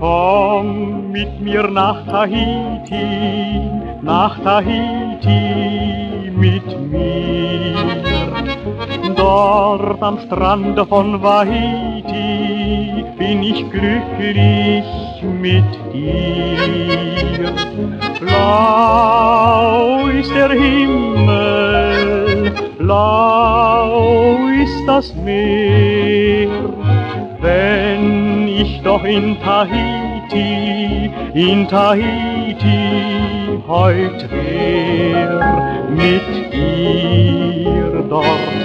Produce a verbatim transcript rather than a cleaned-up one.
Komm mit mir nach Tahiti, nach Tahiti mit mir. Dort am Strande von Wahiti bin ich glücklich mit dir. Blau ist der Himmel, blau ist das Meer. Wenn ich doch in Tahiti, in Tahiti heut wär mit dir dort